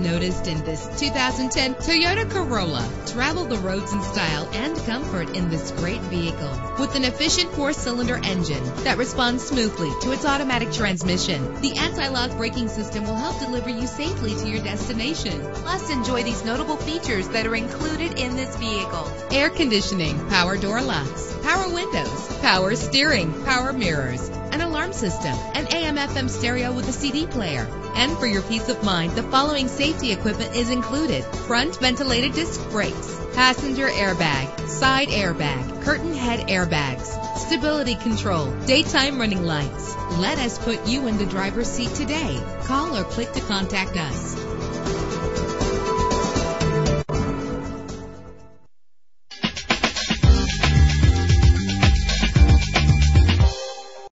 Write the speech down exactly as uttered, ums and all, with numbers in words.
noticed in this two thousand ten Toyota Corolla. Travel the roads in style and comfort in this great vehicle. With an efficient four-cylinder engine that responds smoothly to its automatic transmission, the anti-lock braking system will help deliver you safely to your destination. Plus, enjoy these notable features that are included in this vehicle: air conditioning, power door locks, power windows, power steering, power mirrors, an alarm system, an A M F M stereo with a C D player. And for your peace of mind, the following safety equipment is included: front ventilated disc brakes, passenger airbag, side airbag, curtain head airbags, stability control, daytime running lights. Let us put you in the driver's seat today. Call or click to contact us.